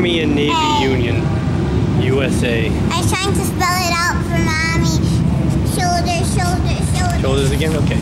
Army and Navy Union, USA. I was trying to spell it out for Mommy. Shoulders, shoulders, shoulders. Shoulders again? Okay.